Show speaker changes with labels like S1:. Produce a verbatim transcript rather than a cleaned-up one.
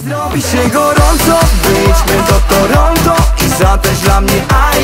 S1: Zrobi się gorąco, wyjdźmy do Toronto i zatańcz dla mnie.